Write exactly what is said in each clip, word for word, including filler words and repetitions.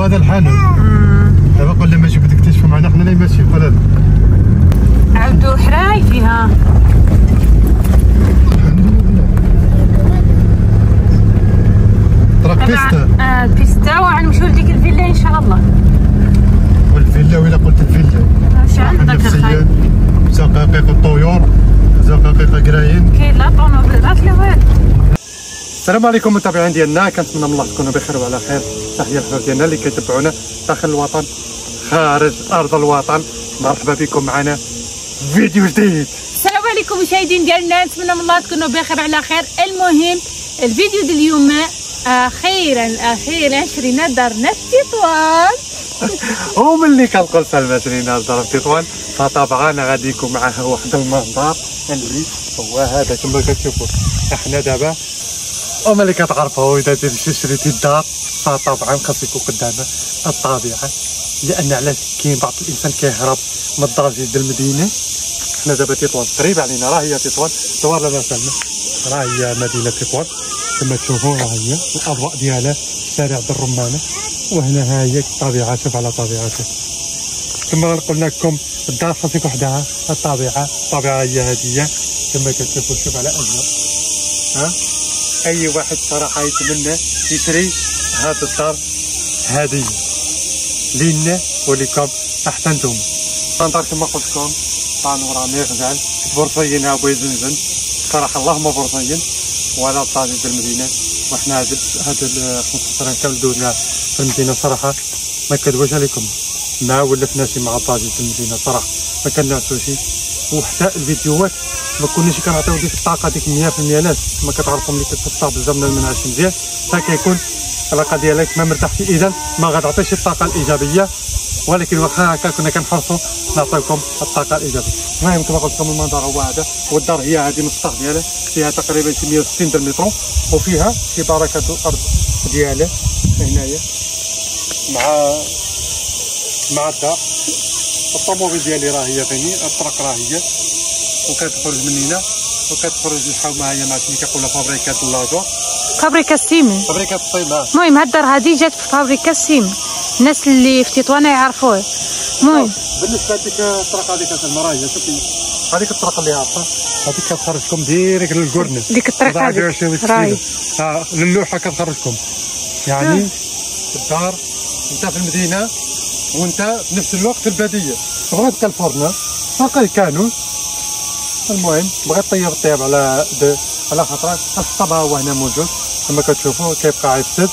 وهذا الحانوت. دابا قلنا ماشي بدك تكتشفوا معنا حنا اللي ماشي ولا لا. عاودوا حراي فيها. طرق بيستا. اه بيستا وغنمشيو لديك الفيلا ان شاء الله. والفيلا ولا قلت الفيلا؟ اش عندك اخاي؟ زقاقيق الطيور، زقاقيق كراين. كاين لا طونوبيلات لا والو. السلام عليكم المتابعين ديالنا، كنتمنى من الله تكونوا بخير وعلى خير. تحيه للحباب ديالنا اللي كيتبعونا داخل الوطن خارج ارض الوطن، مرحبا بكم معنا فيديو جديد. السلام عليكم مشاهدين ديالنا، نتمنى من الله تكونوا بخير على خير. المهم الفيديو ديال اليوم اخيرا اخيرا شرينا دارنا في تطوان. وملي كنقول سلمى شرينا دار في تطوان فطبعا غادي يكون معها واحد المنظر اللي هو هذا كما كتشوفوا. احنا دابا وملي كتعرفوا اذا درتي شريتي الدار فطبعا خاص يكون قدامها الطبيعه، لان علاش كاين بعض الانسان كيهرب من الضجيج ديال المدينه. حنا دابا تطوان قريب علينا، راه هي تطوان دوار لا سلمى، راه هي مدينه تطوان كما تشوفوا، راه هي الاضواء ديالها شارع الرمانه، وهنا ها هي الطبيعه. شوف على طبيعتها كما قلنا لكم، الدار خاص يكون وحدها الطبيعه، الطبيعه هي هذه كما كتشوفوا. شوف على اجواء، ها اي واحد صراحه يتمنى يشري هذا الدار هديه لينا ولكم حتى نتوما. الدار كما قلت لكم بانورامي غزال بورصينها بوي زنزن، صراحه اللهم بورصين ولا الطاجين ديال المدينه. وحنا هاد هاد خمسة عشر كامل دوزنا في المدينه، صراحه ما كذبوش عليكم، ما ولفناش مع الطاجين في المدينه، صراحه ما كنعسوش. وحتى الفيديوهات ما كناش كنعطيو ديك الطاقه ديك مية في المية. ناس ما كتعرفوا ملي كتفطر بزاف من المنعش مزيان فكيكون العلاقه ديالك ما مرتاحش، اذا ما غتعطيش الطاقه الايجابيه. ولكن واخا هكا كنا كنحرصوا نعطيكم الطاقه الايجابيه. المهم كما قلت لكم المنظر هو هذا، والدار هي هذه من السطح ديالها، فيها تقريبا شي مية وستين د المترو، وفيها شي بركه الارض ديالها هنايا مع مع الدار. الطوموبيل ديالي راه هي ثاني، الطرق راه هي وكتخرج من هنا وكتخرج الحومه هي مع شنو كيقولوا فابريكات اللاجور، فابريكا السيمن، فابريكات الطيبه. المهم هاد الدار هادي جات في فابريكا السيمن، الناس اللي في تطوان يعرفوه. المهم بالنسبه لديك الطرق هذيك راه هي شوفي هذيك الطرق اللي عارفه هذيك كتخرجكم ديريكت للكورنيش. ديك الطريق هذيك راهي اه للوحه كتخرجكم، يعني الدار انت في المدينه وانت في نفس الوقت في الباديه. بغات كالفورنا باقي كانوا. المهم بغيت طيب الطياب على على خاطرك الصبا هو هنا موجود كما كتشوفوا كيبقى عيفسد.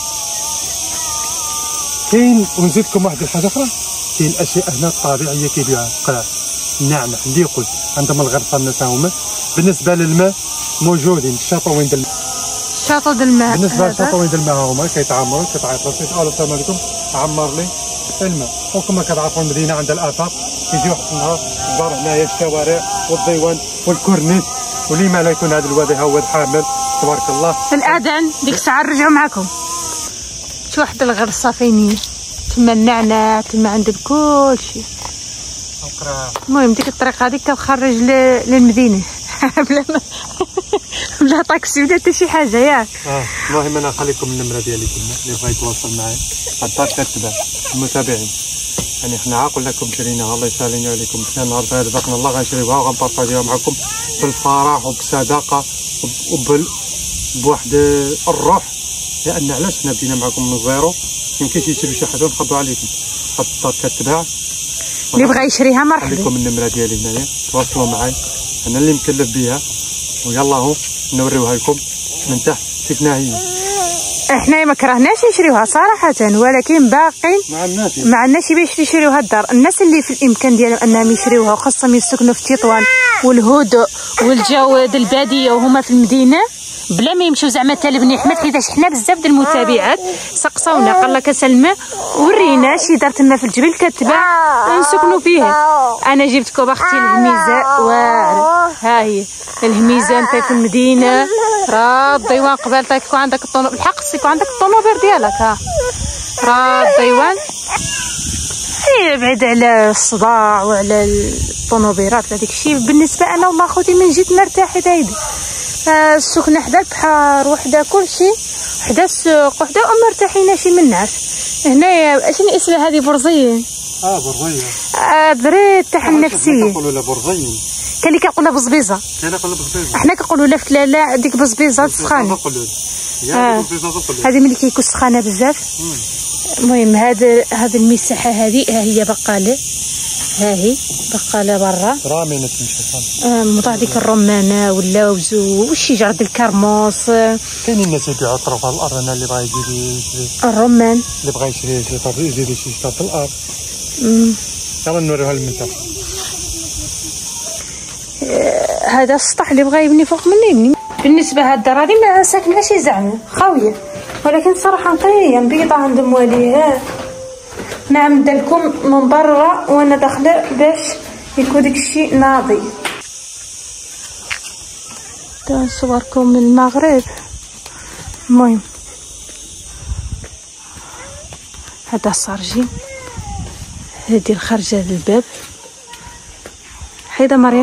كاين ونزيدكم واحد الحاجه اخرى، كاين اشياء هنا طبيعيه كيبيعوها قرع النعناع اللي يقول عندهم الغرفه الناس هما. بالنسبه للماء موجودين الشاطوين ديال شاطو د الماء. بالنسبه للشاطوين ديال الماء هما كيتعمروا كيتعيطوا كيسالوا السلام عليكم عمر لي الماء. وكما كتعرفوا المدينه عندها الاثار، كيجي واحد النهار الدار هنايا الشوارع والديوان والكورنيش، ولما لا يكون هذا الوادي هو الحامل تبارك الله. الاذان ديك الساعه نرجعوا معكم. شي واحد الغرسه فين تما النعناع تما عندهم كلشي. المهم ديك الطريق هذيك كتخرج للمدينه بلا بلا طاكسي ولا حتى شي حاجه ياك. اه المهم انا نخليكم النمره ديالي كما اللي بغى يتواصل معايا الدار كتباع. المتابعين يعني حنا قلنا لكم شريناها الله يسهل عليكم، حنا النهار هذا رزقنا الله غنشريوها وغنبارطاجيوها معكم بالفرح وبالصداقه وبال بواحد الروح، لان علاش حنا بدينا معكم من الزيرو. يمكنش يشريو شي حاجه ونخبوا عليكم. هاد الدار كتباع، اللي بغى يشريها مرحبا. خليكم النمره ديالي هنايا تواصلوا معايا، انا اللي مكلف بها ويلا هو نوريوها لكم من تحت كيفنا هي. احنا ما كرهناش نشريوها صراحه، ولكن باقين مع الناس مع الناس باش يشريوها الدار. الناس اللي في الامكان ديالهم انهم يشريوها وخاصهم يسكنوا في تطوان والهدوء والجو ديال الباديه وهما في المدينه بلا ما يمشيو زعما حتى لبني احمد، حيتاش حنا بزاف ديال المتابعات سقساونا قال لك سلمى ورينا شي دار تما في الجبل كتباع ونسكنوا فيها. انا جبتكم اختي الهميزه واعره، ها هي الهميزه انت في المدينه راه الديوان قبل تكون عندك الطونو بالحق خص يكون عندك الطونوبيل ديالك. ها راه الديوان هي بعيد على الصداع وعلى الطونوبيلات هذيك الشيء. بالنسبه انا والله خوتي من جيت مرتاحه بعيد السكنه حدا البحر وحدا كلشي حدا السوق وحدا مرتاحين شي من الناس. هنايا شنو اسمها هذه برزين؟ اه برزين. آه دريت تاع النفسيه. كنقولوا لها برزين. كاين اللي كيقول لها بزبيزه. كاين اللي كيقول لها بزبيزه. حنا كنقولوا لها فتلاله ديك بزبيزه سخانه. آه. هذه ملي كيكون سخانه بزاف. المهم هذا هذا المساحه هذه ها هي بقاله، ها هي بقاله برا رامينه تمشي. آه موضوع ديك الرمانه واللوز والشجر ديال الكرموس. كاينين الناس يبيعوا طرف على الارض. انا اللي بغا يجي يشري الرمان اللي بغا يشري شي طرف يزيد شي شطر في الارض. امم يلا نوريوها للمنطقه. آه هذا السطح اللي بغا يبني فوق مني يبني. بالنسبه هاد الدار هادي ما ساكنهاش زعما خاويه، ولكن صراحه نقيه نبيضه عندهم واليها. نعم دالكم من برا وانا داخله باش يكون داكشي ناضي. نصوركم من المغرب. المهم هذا السارجين، هذه الخرجه للباب. حيده مريم.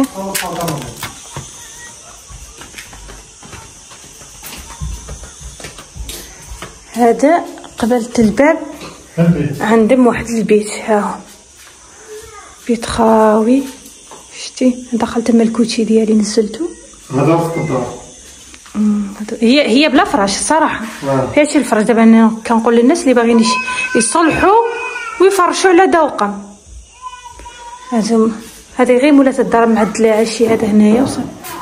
هذا قبلة الباب عندهم واحد البيت، ها هو بيت خاوي. شتي دخلت تما الكوتشي ديالي نزلتو. هذا وسط الدار. هي هي بلا فراش الصراحه. فيها شي الفراش. دابا انا كنقول للناس اللي باغيين يصلحوا ويفرشوا على ذوقهم. هذا هذه غير مولات الدار معدله عشي. هذا هنايا وصل.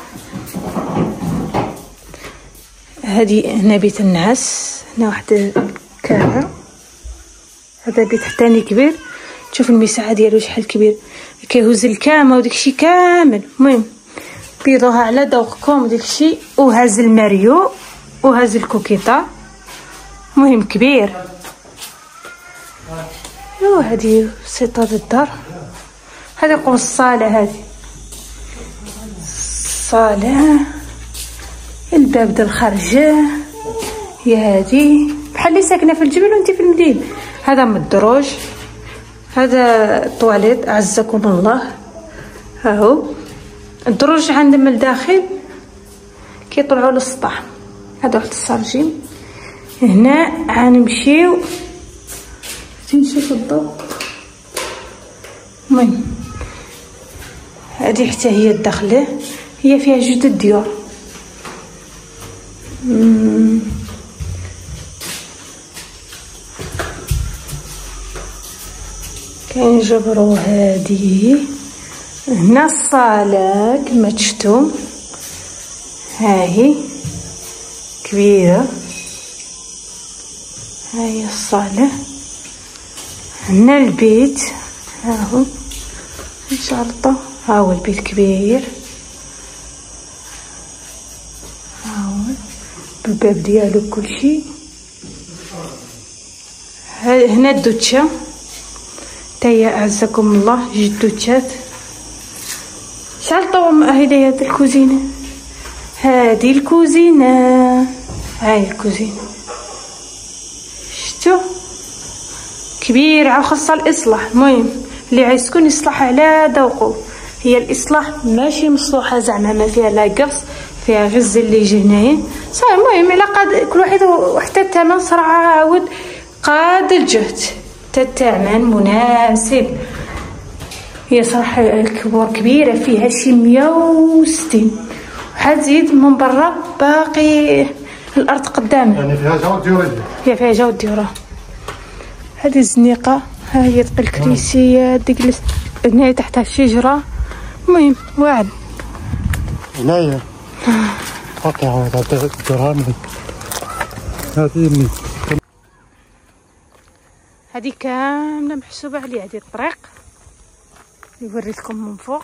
هذه هنا بيت النعاس. هنا واحد كامه. هذا بيت حتاني كبير. تشوف المساحه ديالو شحال كبير. كيهز الكامه وداكشي كامل. المهم بيضوها على ذوقكم داكشي. وهاز الماريو وهاز الكوكيطه. المهم كبير. ايوا هذه سيطه الدار. هذه يقول الصاله. هذه الصاله. الباب ديال الخرجه هي هذه. بحال اللي ساكنه في الجبل وانت في المدينه. هذا مدروج. هذا الطواليت اعزكم الله. ها هو الدروج عندهم الداخل كيطلعوا للسطح. هذا واحد السارجين. هنا غنمشيو تنشوف الضوء. المهم هذه حتى هي الداخله. هي فيها جوج الديور. كنجبروا هذه. هنا الصاله كما تشوفوا ها هي كبيره. ها هي الصاله. هنا البيت ها هو شرطه. ها هو البيت كبير. ها هو الباب ديالو كلشي. هنا الدوتشه تاهي اعزكم الله. جوج دوتشات. شحال طوم. هذه هي الكوزينه. هذه الكوزينه. هاي الكوزينه شتو كبيره وخاصه الاصلاح. المهم اللي عايزكون يصلح على ذوقه. هي الاصلاح ماشي مصلوحه زعما ما فيها لا قرص. فيها غز اللي يجي هنايا صافي. المهم على قد كل واحد وحتى الثمن صراحه عاود قاد الجهد. حتى الثمن مناسب. هي صراحه الكبور كبيره. فيها شي مية وستين. وحال زيد من برا باقي الارض قدامنا. يعني فيها جو ديوريه. هي فيها جو ديورة. هذه الزنيقه. ها هي تقي الكريسيه ديك هنايا تحتها الشجره. المهم واعر. هنايا قطعه تاع الدرهم. هذه هذه كامله محسوبه عليها. هذه الطريق نوريكم من فوق.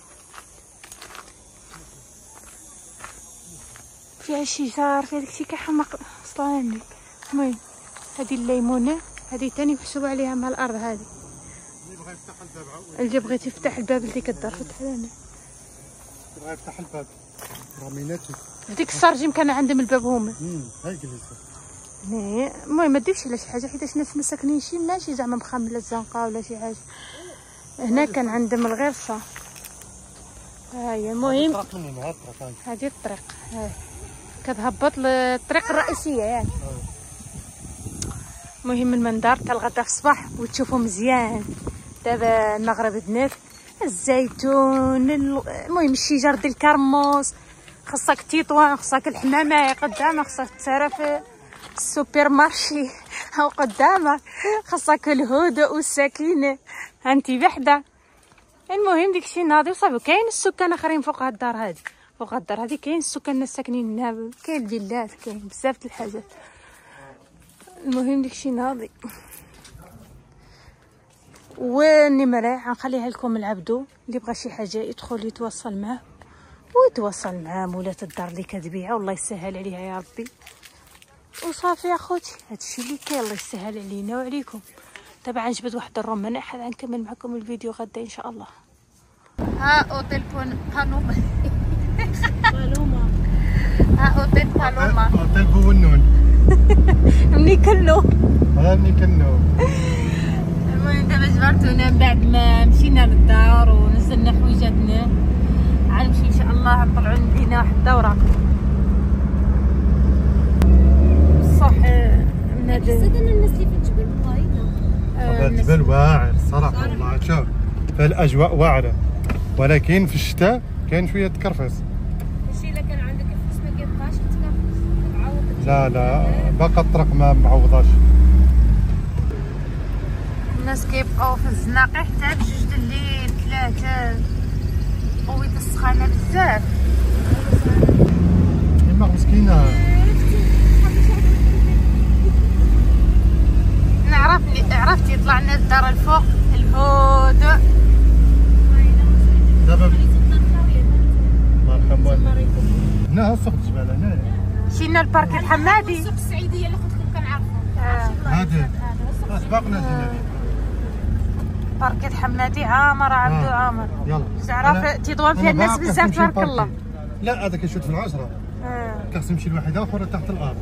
فيها شجار فيها داكشي كيحمق اصلا. المهم هذه الليمونه. هذه تاني محسوبه عليها مع الارض. هذه اللي بغى يفتح الباب عاود. اللي بغيتي تفتح الباب لديك الدار فتح لنا. بغى يفتح الباب راميناتي. في ديك السارجيم كان عندهم الباب هما. امم هاي جلسه. المهم ما ديرش على شي حاجه حيت الناس ما ساكنينش ماشي زعما مخمله الزنقه ولا شي حاجه. هنا كان عندهم الغرفه. ها هي. المهم هذه الطريق. هاي كتهبط للطريق الرئيسيه يعني. المهم المنظر تاع الغدا في الصباح وتشوفوا مزيان. دابا المغرب دنات، الزيتون، المهم الشجر ديال الكرموس، خاصك تيطوان، خاصك الحمامه قدامك، خاصك تسارى في السوبر مارشي هاو قدامك، خاصك الهدوء والسكينه انت بحده. المهم داكشي ناضي وصافي. كاين السكان اخرين فوق هاد الدار هادي، فوق هاد الدار هادي كاين السكان الناس ساكنين هنا، كاين الفيلات، كاين بزاف د الحاجات. المهم داكشي ناضي. والنمره غنخليها لكم العبدو، اللي بغى شي حاجه يدخل يتواصل معاه ويتواصل مع مولات الدار اللي كتبيعها، والله يسهل عليها يا ربي. وصافي اخوتي هادشي اللي كاين، الله يسهل علينا وعليكم. طبعا جبت واحد الرمان، حد غنكمل معكم الفيديو غدا ان شاء الله. ها اوتيل بالوما بالوما ها اوتيل بالوما اوتيل بونون مني كنو هاني كنو. المهم دابا جبرتونا من بعد ما مشينا للدار ونزلنا حويجاتنا، عاد نمشي ان شاء الله نطلعوا لنا واحد الدوره. صح من هذا الناس اللي في الجبل باينه. هذا الجبل واعر صراحه والله. شوف فالاجواء واعره، ولكن في الشتاء كاين شويه تكرفس. ماشي الا كان عندك الفلوس ما كيبقاش تكرفس تعوض. لا لا باقا الطرق ما معوضاش. الناس كيبقاو في الزناقي حتى بجوج د الليل ثلاثه، قويت السخانه بزاف. يما مسكينه. عرفتني عرفتي طلعنا للدار الفوق الهدوء. دابا الله يرحم والديك هنا سوق الجبال هنايا. مشينا لبارك الحمادي. السوق السعيديه اللي قلت لكم كنعرفوا. هادي سبقنا جينا ليه. بارك الحمادي عامر عبدو عامر. يلا زعرا تيطوان فيها الناس بزاف تبارك الله. لا هذا كيشوت في العشرة. اه خاص نمشي لواحده اخرى تحت الارض.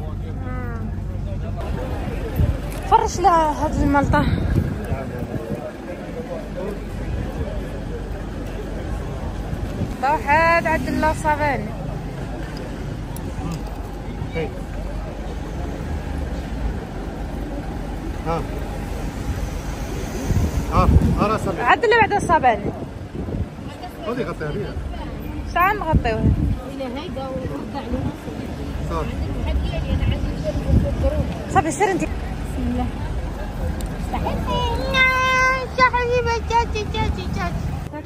فرش لها هاد الملطه. واحد عدل الله صاباني. ها ها ها راسها عدل بعد الصاباني. هذه غطيها بيها. شحال نغطيوها؟ الى هيدا ونرجع لها صافي. عندي يعني انا عندي الجروب. صافي سير انت. بسم الله. يا حبيبه جاتي جاتي جاتي.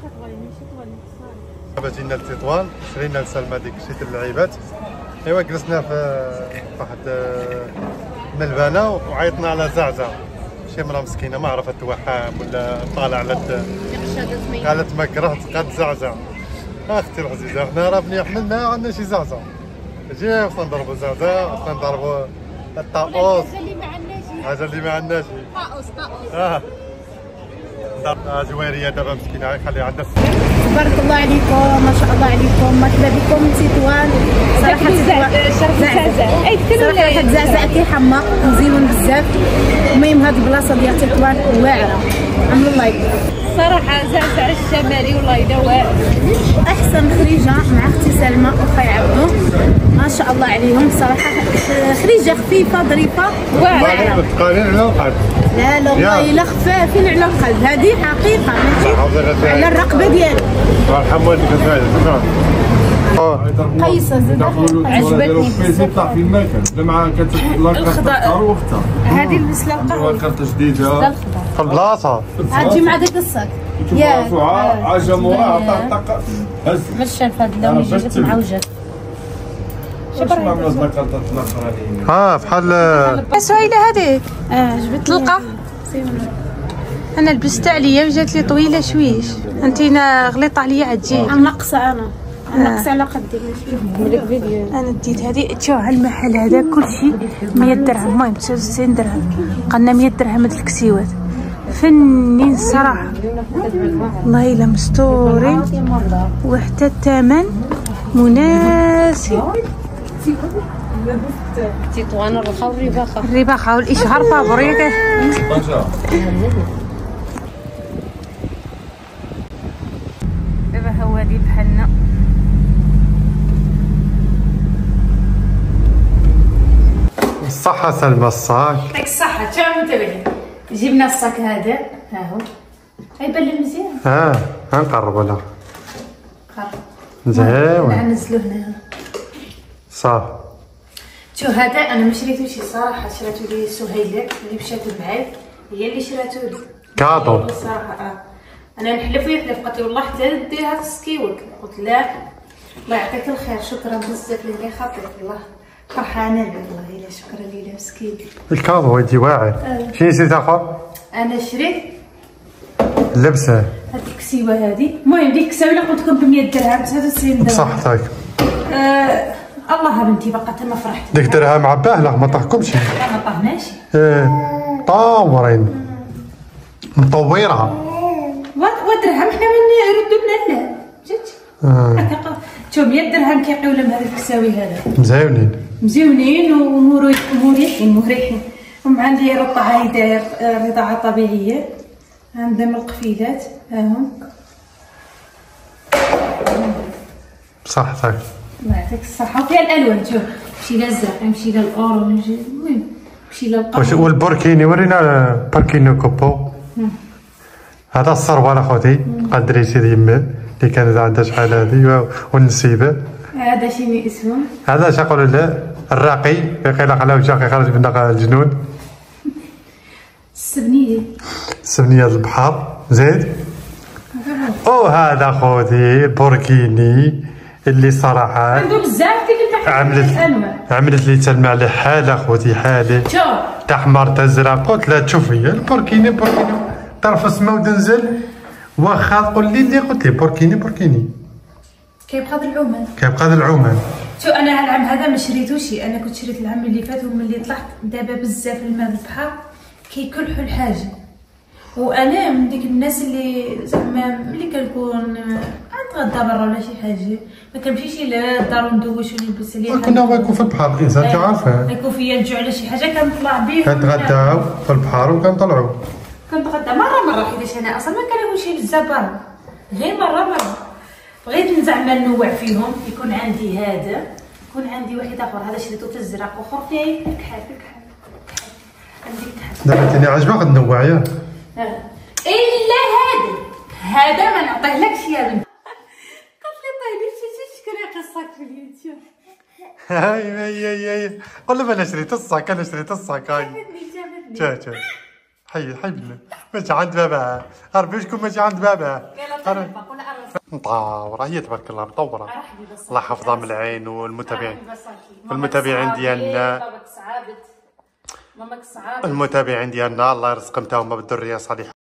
دابا جينا لتطوان، شرينا لسلمى ديك شي د اللعيبات. ايوا جلسنا في واحد ملبانه وعيطنا على زعزع، شي مرا مسكينه ما عرفت توحام ولا طالع على قالت ما كرهت قد زعزع. اختي العزيزه حنا راه بني حملنا عندنا شي زعزع، جي وصلنا نضربوا زعزع، وصلنا نضربوا الطاووس. حاجه اللي ما عندناش طاووس طاووس. اه جواريه دابا مسكينه خليها عندها. تبارك الله عليكم، ما شاء الله عليكم، مرحبا بكم من تطوان. صراحه زعزع اي صراحه واحد زعزع كيحمق مزيون بزاف. المهم هاد البلاصه ديال تطوان واعره، عملوا لايك. صراحه زعزع الشمالي والله الا واعر. احسن خريجه مع اختي سلمى وخاي عبدو، ما شاء الله عليهم صراحه. خريجه خفيفه ظريفه واعره. تقالين على القلب. لا لا والله الا خفافين على القلب، هذه حقيقه ماشي على الرقبه ديالو. الله يرحم والديك شكرا. قيسه عجبتني يطلع في المكان مع الخضار واختها. هذه المسله القهوه كارت جديده في البلاصه. غتجي مع ديك الصاك ياك عاجه موراها طق هز باش هاد اللون جات معوجات. شنو عملوا هاد الكارطات الاخرين؟ اه بحال سهيله هذيك. اه جبت تلقى انا لبست عليا وجات لي طويله شويش. انتينا غليطه عليا عاد تجي. ناقصه انا ناقصه على قدي. ماشي فيديو انا ديت هذه. تشوف هالمحل هذا كلشي مية درهم، المهم تسعة وتسعين درهم، قلنا مية درهم هاد الكسيوات فنين صراحه والله الا مستورين، وحتى الثمن مناسب. تطوان الرخاء والرباخه الرباخه والاشهار فابوريك. دابا هو هادي بحالنا بصح الصحة سلمى الصاك. يعطيك الصحة. شوفوا متابعين، جبنا الصاك هذا ها هو، يبان لي مزيان. اه غنقربوا لها. قرب. زين. ننزلو هنا. صافي. شو هذا انا ما شريتوش صراحة، شراتو لي سهيلة اللي مشات معايا، هي اللي شراتو لي. كادو. صراحة اه. انا نحلف ويحلف، قالت لي والله حتى ديرها تسكيوك، قلت لا الله يعطيك الخير، شكرا بزاف لله خاطرك، والله فرحانة بك والله، الا شكرا لله مسكين. الكادو انت واعر. آه. شنو نسيت اخر؟ انا شريت اللبسة. هاد الكسيوة هادي، المهم ديك الكساوة اللي قلت لكم ب مية درهم تسعة وتسعين درهم. بصحتك. آه الله بنتي بقى تما فرحت. ديك درهم عباه لا ما طاحكمش. لا ما طاهناش. ايه طاورين مطورها. ودرهم حنا من يردوا لنا لا جات هكا. شوف مية درهم كيعطيو لهم هاد الكساوي هذا. مزيونين مزيونين ومريحين مريحين. ومع اللي رضعها داير رضاعة طبيعية، عندهم القفيلات هاهم. بصحتك. الله يعطيك الصحة. وفيها الألوان، شوف مشي للأزرق، يمشي للأورنج، المهم مشي للقهوة. والبوركيني ورينا بوركيني كوبو. هذا الصروال اخوتي قدري سيدي يمه اللي كانت عندها شحال هذه والنسيبه. هذا شنو اسمه؟ هذا شقول له الراقي يقيل على وجهك يخرج منها الجنون. السبنية. السبنية البحر زيد. وهذا خوتي البوركيني اللي صراحة عنده بزاف كيف عملت عملت لي تلمع على حالة خوتي حالة. شوف تحمر تزرق قلت لها تشوفي البوركيني بوركيني طرف السما وتنزل واخا تقول لي اللي قلت لي بوركيني بوركيني. كيبقى ذا العمان. كيبقى ذا العمان. شو انا العام هذا ما شريتوش، انا كنت شريت العام اللي فات، وملي طلعت دابا بزاف الماء البحر كيكلحوا الحاجه، وانا من ديك الناس اللي زعما ملي كنكون نتغدى برا ولا شي حاجه ما كنمشيش للدار وندوش ونلبس ليها. كنا نكون في البحر الانسان تعرفها. يكون فيا الجوع ولا شي حاجه كنطلع بيه. كنتغداو في البحر وكنطلعوا. كنتغدى مره مره حيتاش انا اصلا ما كناكلش بزاف برا، غير مره مره. بغيت زعما ننوع فيهم، يكون عندي هذا، يكون عندي واحد اخر هذا شريتو في الزرق واخر فيه كحل كحل عندي كحل. دابا انت عجبك تنوع ياك؟ الا هذا هذا ما نعطيهلكش يا بنت. قالت لي طيبي شكرا قصك في اليوتيوب. هاي هاي هاي هاي قول له انا شريت الصاك انا شريت الصاك هاي. جا جا حي حي بالله ماشي عند بابا عرفي شكون ماشي عند بابا. مطورة هي تبارك الله مطورة. الله يحفظها من العين والمتابعين والمتابعين ديالنا المتابعين ديالنا الله يرزقهم تا هما بالذرية الصالحة.